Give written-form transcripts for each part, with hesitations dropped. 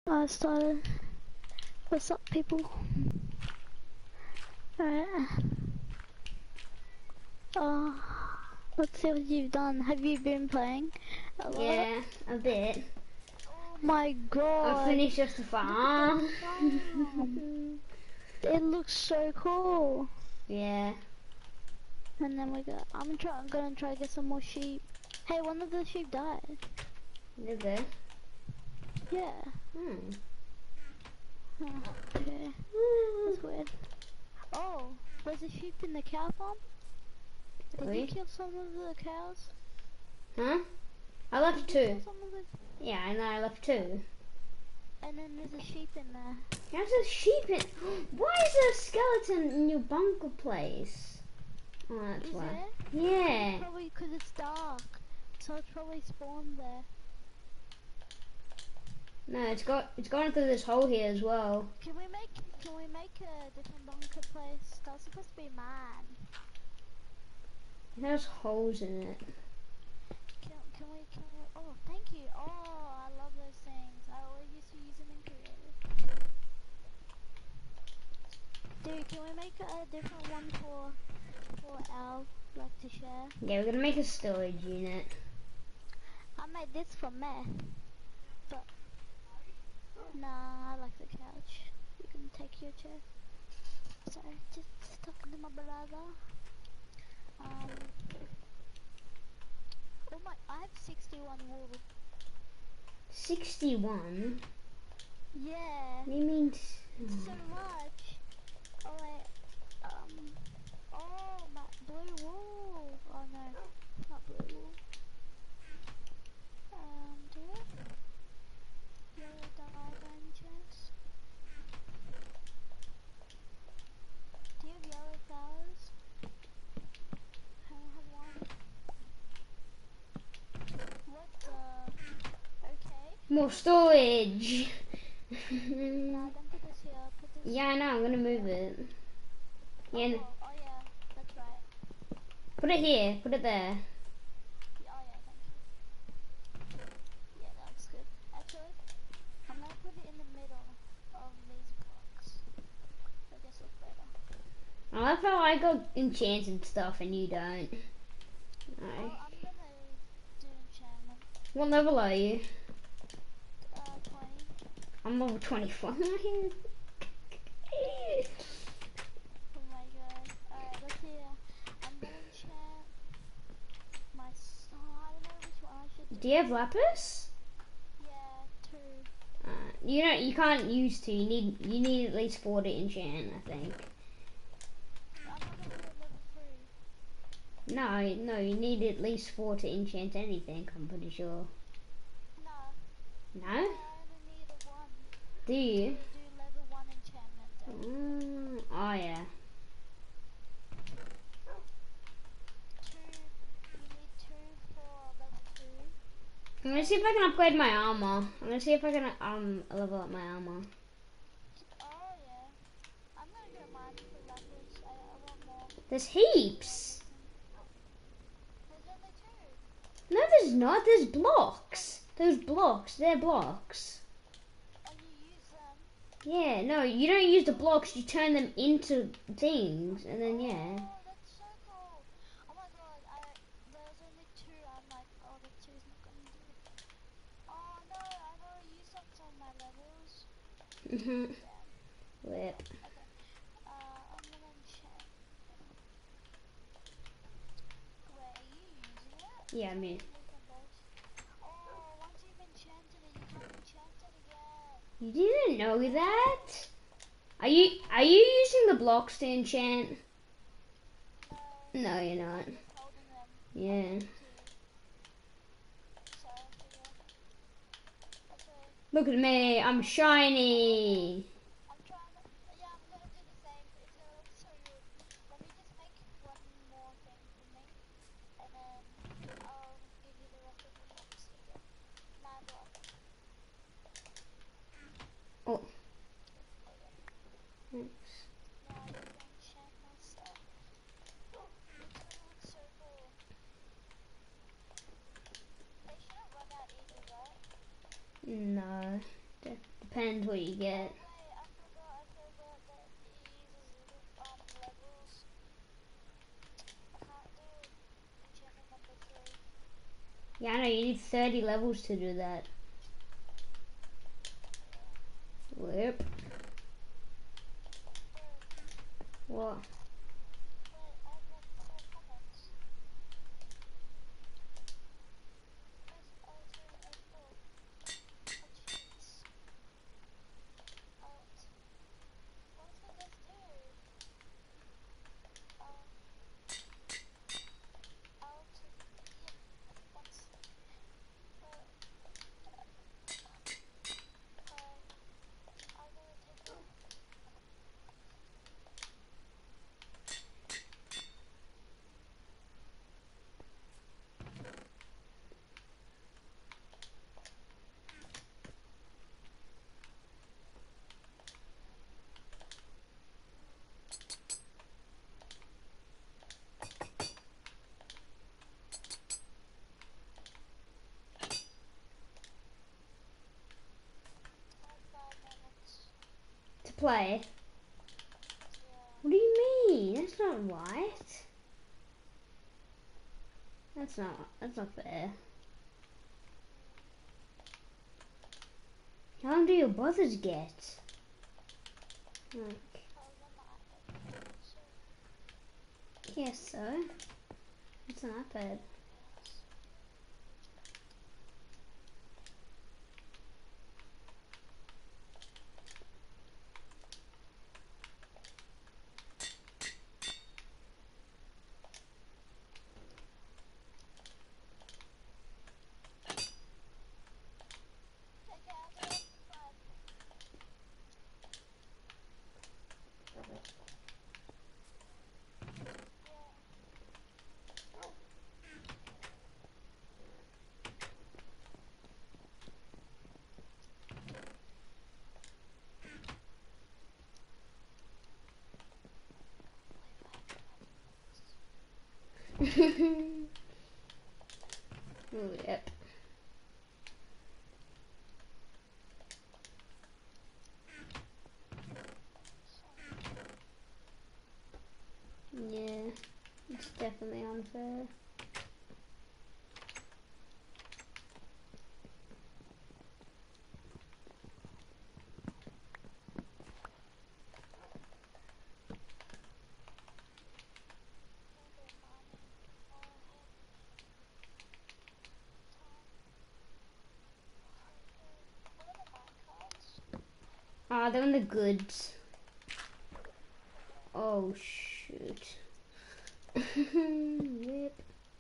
I started. What's up, people? Alright. Let's see what you've done. Have you been playing a lot? Yeah, a bit. Oh my god. I finished just the farm. It looks so cool. Yeah. And then I'm gonna try to get some more sheep. Hey, one of the sheep died. Did they? Yeah. Oh, okay. That's weird. Oh, there's a sheep in the cow farm? Did you kill some of the cows? Huh? I left Did you two. kill some of the... Yeah, I know, I left two. And then there's a sheep in there. There's a sheep in... Why is there a skeleton in your bunker place? Oh, that's Is why. it? Yeah. Probably because it's dark. So it's probably spawned there. No, it's gone through this hole here as well. Can we make a different bunker place? That's supposed to be mine. It has holes in it. Can we oh, thank you. Oh, I love those things. I always used to use them in creative. Dude, can we make a different one for Al, like to share? Yeah, we're gonna make a storage unit. I made this for meh. But nah, I like the couch. You can take your chair. Sorry, just talking to my brother. Oh my, I have 61 wool. 61? Yeah. What do you mean? So much. Oh wait, oh my blue wool. Oh no, not blue wool. Do you have yellow dye by any chance? Do you have yellow flowers? I don't have one. What the? Okay. More storage! Nah, don't put this here. Put this. Yeah, I know, I'm gonna move it. Yeah, Oh yeah, that's right. put it here, put it there. Yeah, oh yeah, thank you. Yeah, that looks good. Actually, I'm gonna put it in the middle of these blocks. I guess look better. I love how I got enchanted stuff and you don't. No. Oh, I'm gonna do enchantment. What level are you? 20. I'm level 25. Oh my god. Alright, let's see. I'm gonna enchant my I don't know which one I should do. Do you have lapis? Yeah, 2. You can't use 2. You need at least 4 to enchant, I think. I'm not gonna do it level 3. No, you need at least 4 to enchant anything, I'm pretty sure. No. No? I only need a 1. Do you? To do level 1 enchantment. Oh yeah. 2. You need 2 for level 2. I'm gonna see if I can upgrade my armor. I'm gonna see if I can level up my armor. Oh yeah. I'm gonna get mine for lapis. I want more. There's heaps. There's only 2. No, there's not. There's blocks. Those blocks, they're blocks. Oh, you use them? Yeah, no, you don't use the blocks. You turn them into things, and then yeah. Oh, that's so cool. Oh my god, there's only 2. I'm like, oh, the 2's not gonna do it. Oh no, I've already used up some of my levels. Mhm. Damn. Whip. Okay. I'm gonna enchant. Wait, are you using it? Yeah, me. Oh, once you've enchanted it, you can't enchant it again. You didn't know that? Are you using the blocks to enchant? No. No, you're not. I'm just holding them. Yeah. So, okay. Look at me, I'm shiny. I'm trying to, yeah, I'm gonna do the same. It's gonna look so good. Let me just make one more thing for me, and then I'll give you the rest of the blocks. Here you go. 9 blocks. Oh. There you go. Now I can enchant my stuff. It's gonna look so cool. They shouldn't run out easy, right? No. depends what you get. Wait, I forgot that these levels I can't do enchantment number 3. Yeah, I know, you need 30 levels to do that. Yep. What? Wait, I have like 4 comments. Press Alt and F4. Oh jeez. Alt. What does this do? Um, Alt. Yeah. What's Alright. I'm gonna take a like 5 minutes. To play? Yeah. What do you mean? That's not right. That's not fair. How long do your brothers get? Like, I was on the iPad. So, yes, so. It's an iPad. yes. Okay, I'll do it for 5. Yeah. Oh, yep. Yeah, it's definitely unfair. Ah, they're in the goods. Oh, shoot. Yep.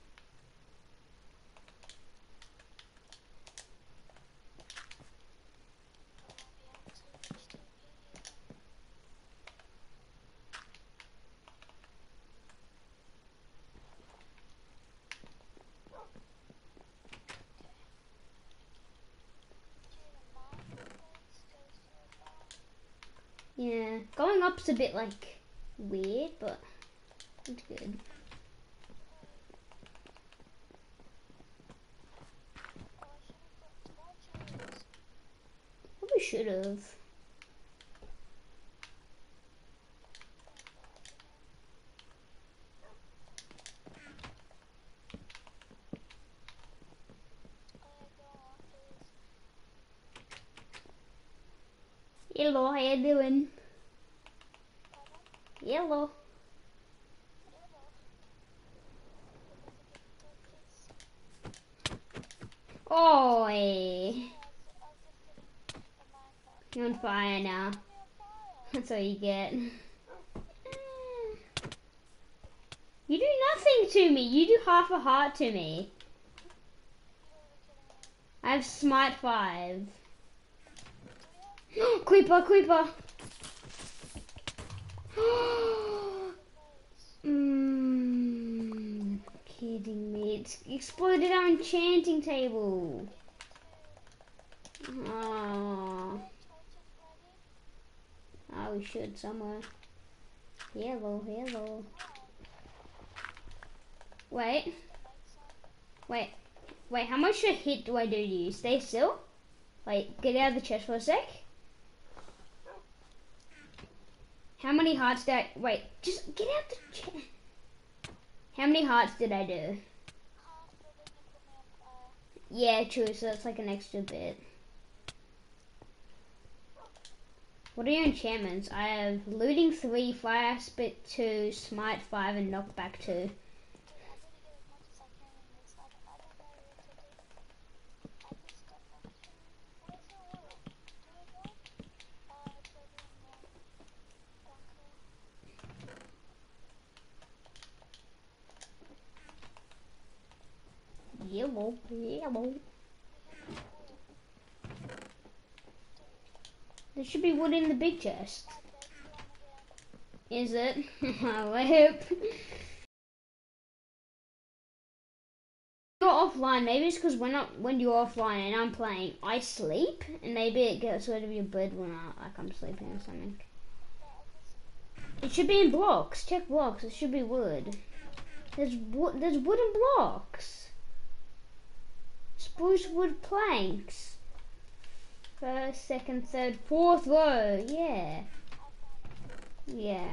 Yeah, going up's a bit like weird, but it's good. Probably should have. Hello, how you doing? Hello. Oi. You're on fire now. That's all you get. You do nothing to me. You do half a heart to me. I have smite 5. Creeper, creeper. Kidding me. It's exploded our enchanting table. Oh, we should somewhere. Hello, hello. Wait. Wait, how much a hit do I do to you? Stay still? Wait, get out of the chest for a sec. How many hearts did I... Wait, just get out the chat. How many hearts did I do? Half, but then you put me on fire. Yeah, true, so that's like an extra bit. What are your enchantments? I have looting 3, fire spit 2, smite 5, and knockback 2. Okay, I'm gonna get as much as I can in this. I don't know what to do. I just don't want to. Where's the oil? Do I go? It's over in the bunker. Yellow, yellow. We have no oil. There should be wood in the big chest. My bed's gone again. Is it? I hope. You're offline, maybe it's because when you're offline and I'm playing, I sleep, and maybe it gets rid of your bed when I'm sleeping or something. But I just... It should be in blocks. Check blocks. It should be wood. There's wooden blocks. Spruce wood planks. First, second, third, fourth row. Yeah. Yeah.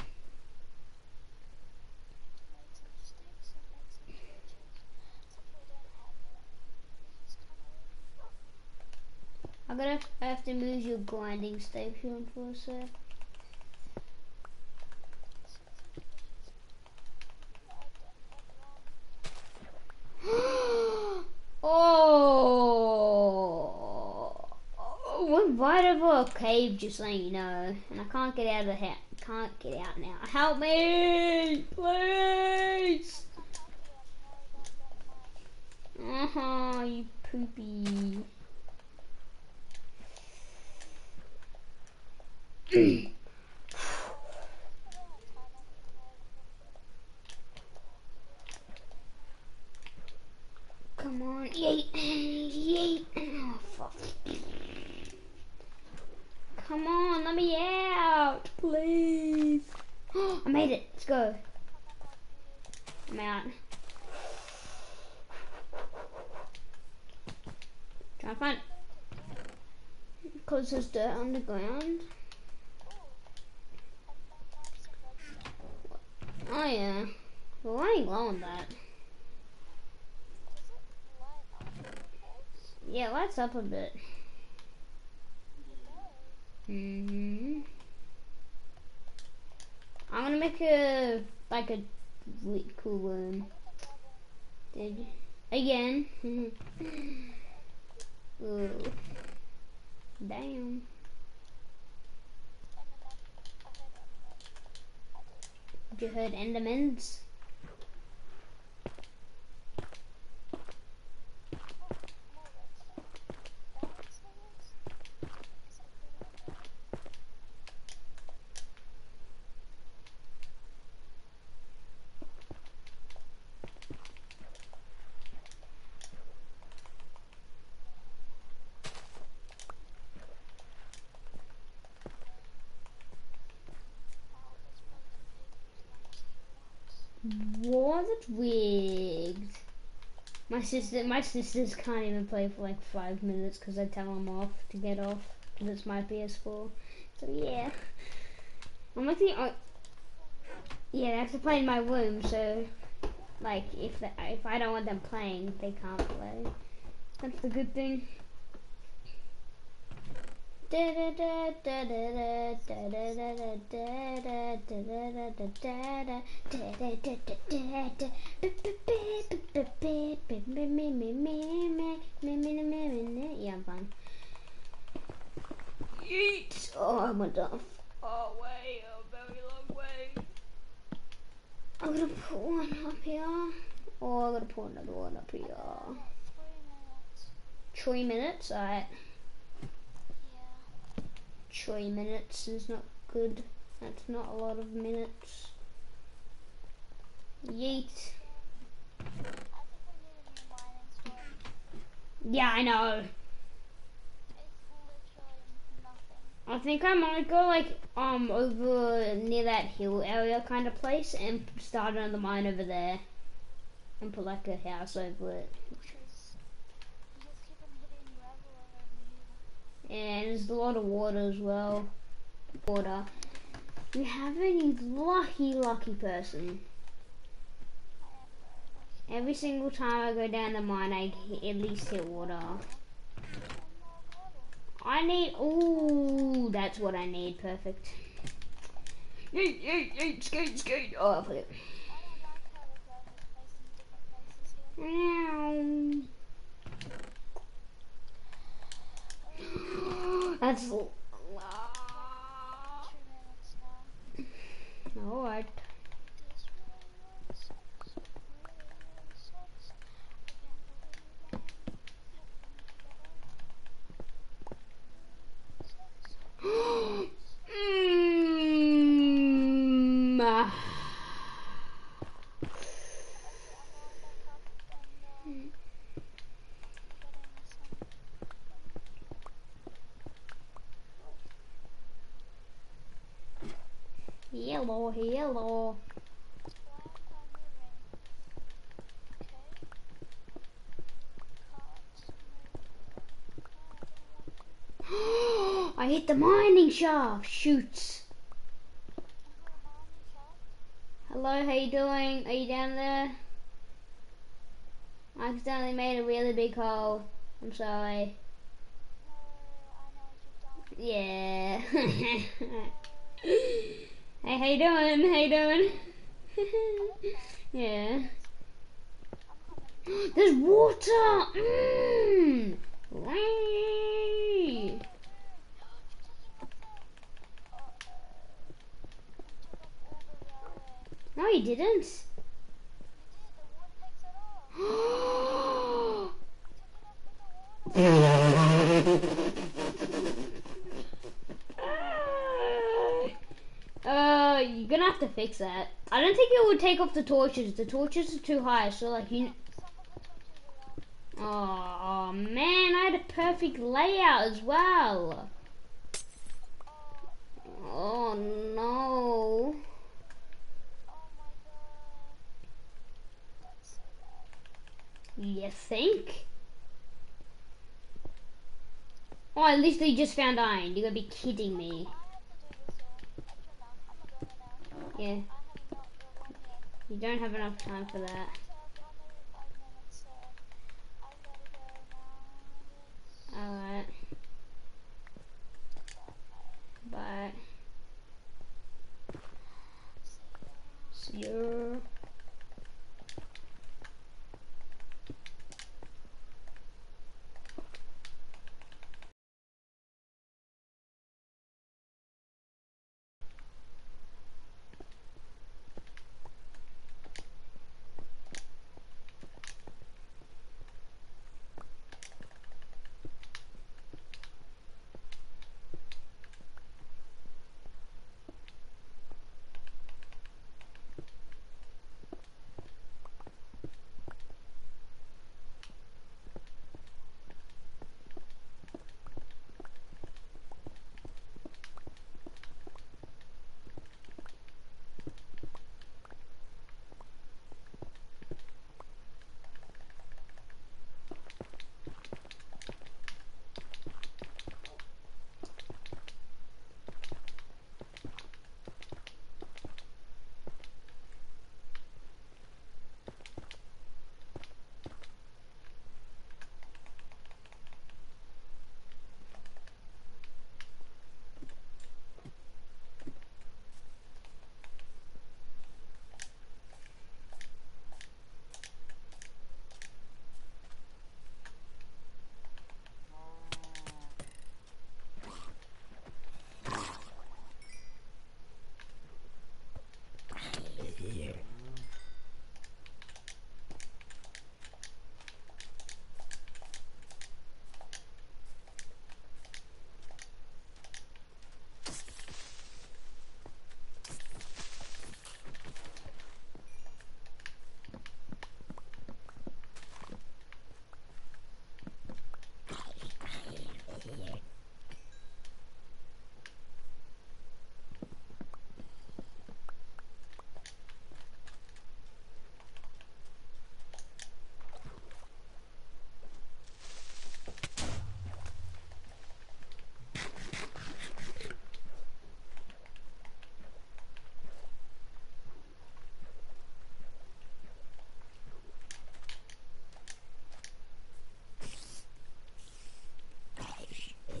Made some sticks and made some torches. Except we don't have them. This is kind of... I have to move your grinding station for a sec. Oh, we're right over a cave, just so you know, and I can't get out of the house. Can't get out now. Help me, please. You poopy. Come on, yeet, yeet. Oh, fuck. Come on, let me out, please. I made it. Let's go. I'm out. Trying to find. Because there's dirt on the ground. Oh yeah. Well, I ain't low on that. Yeah, lights up a bit. I'm gonna make a really cool room. Did you? Again? Ooh. Damn. You heard Endermans? Was it rigged? My sisters can't even play for like 5 minutes because I tell them off to get off because it's my PS4. So yeah, I'm like yeah, they have to play in my room. So like if I don't want them playing, they can't play. That's the good thing. Yeah, I'm fine. Yeet! Oh, I went off. Oh, way, a very long way. I'm gonna put one up here. Or I'm gonna put another one up here. 3 minutes, alright. 3 minutes is not good. That's not a lot of minutes. Yeet. Yeah, I know. I think I might go like over near that hill area kind of place and start another mine over there and put like a house over it. And there's a lot of water as well. Water. You have any lucky person. I am very lucky. Every single time I go down the mine, I at least hit water. And more gravel. I need. Ooh, that's what I need. Perfect. Yeet, yeet, yeet, skate, skate. Oh, I'll put it. I don't like how the gravel's placed in different places here. Meow. That's. 2 minutes now. Alright. This really sucks. Really sucks. I can't believe I'm looking together. Sucks. mm. Okay, I'm going back up and getting some. Hello, hello. Why am I moving? Okay. Can't move. I don't want to. I hit the mining shaft. Shoots. Mining shaft. Hello, how you doing? Are you down there? I accidentally made a really big hole. I'm sorry. No, I know what you've done. Yeah. No. Hey, how you doing? How you doing? I look fine. Yeah. I'm coming. There's water. Mm. Whee. You took off the. You took off all the railway. No, you didn't. You did. The water takes it off. You took it off with the water. You're gonna have to fix that. I don't think it would take off the torches. The torches are too high, so like you. Some of the torches are on. Oh man, I had a perfect layout as well. Oh. Oh no. Oh my god. That's so bad. You think? Oh, at least they just found iron. You gotta be kidding me. I have to do this all. Actually, no. I'm gonna go now. Yeah, I have not built one yet. you don't have enough time for that. I've only 5 minutes, so I gotta go now. Alright, bye. See ya. See you.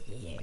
here.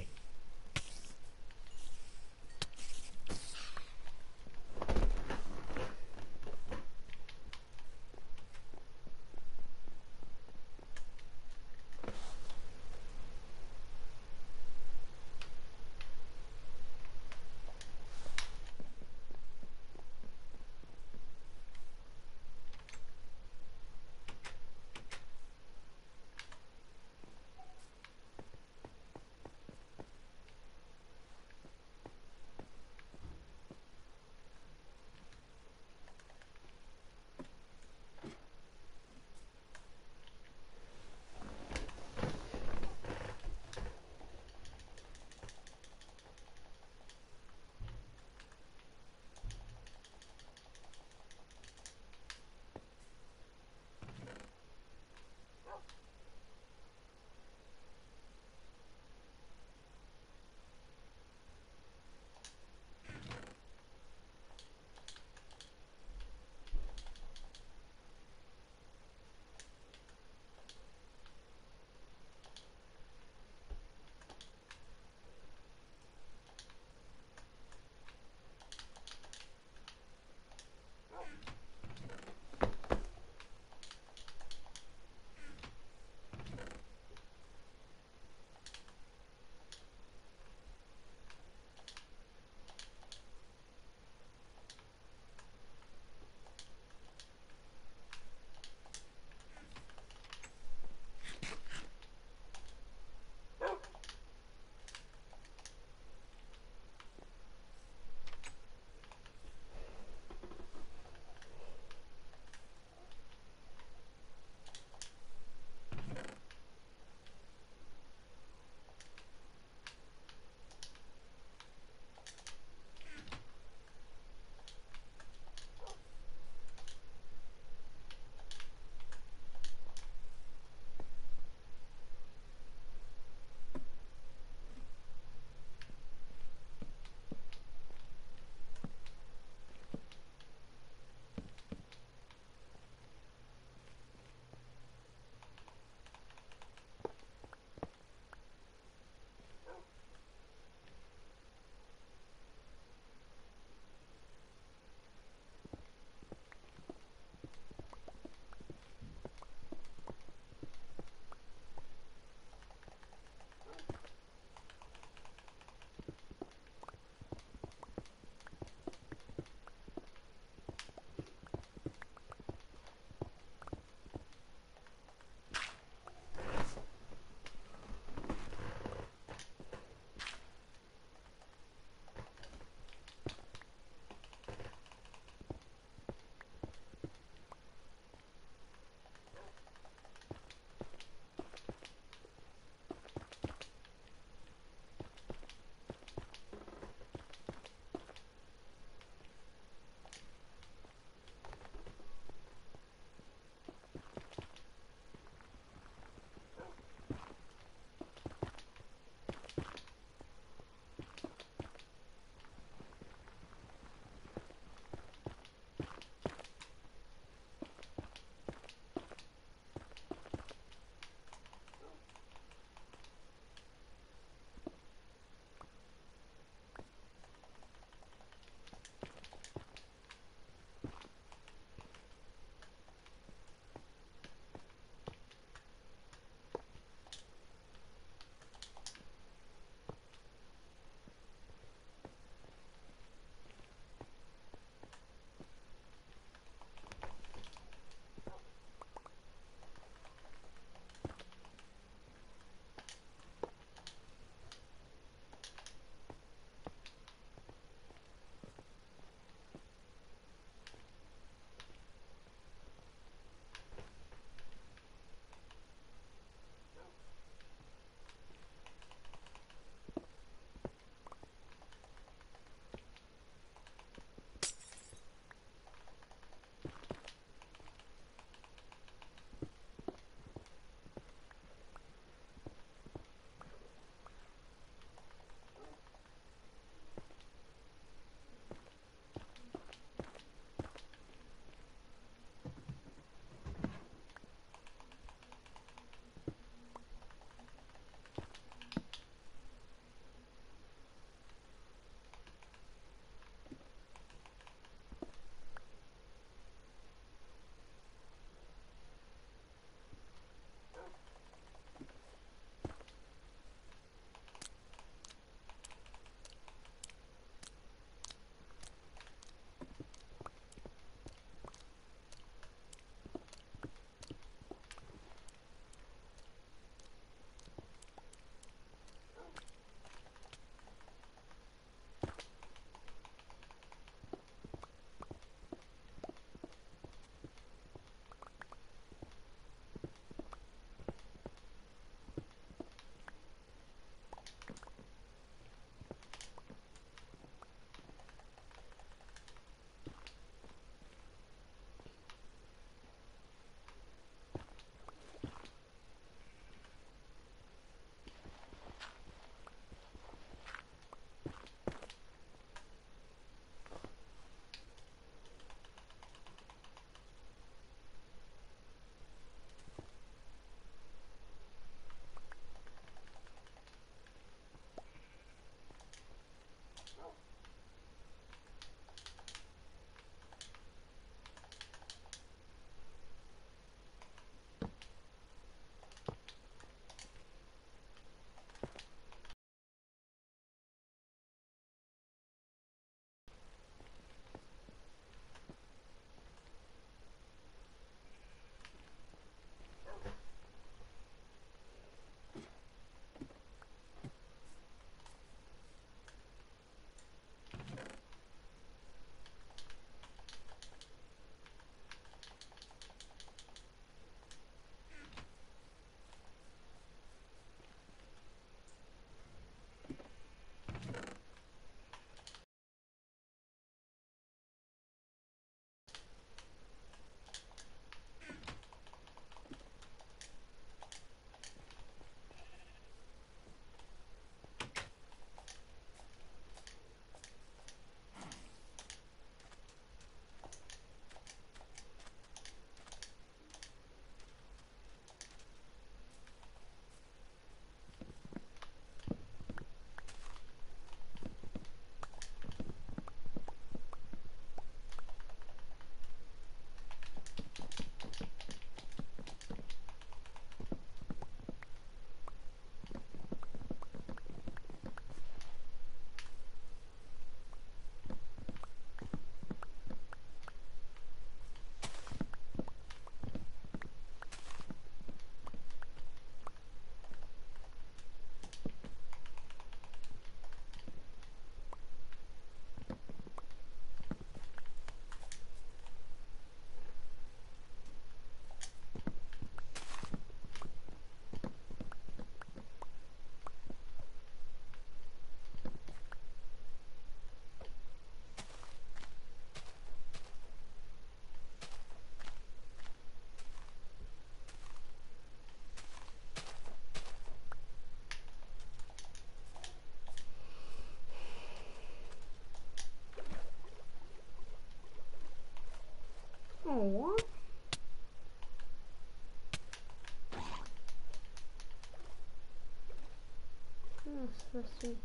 That's supposed to be.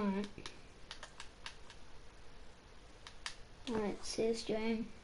Alright. Alright, see you, stream.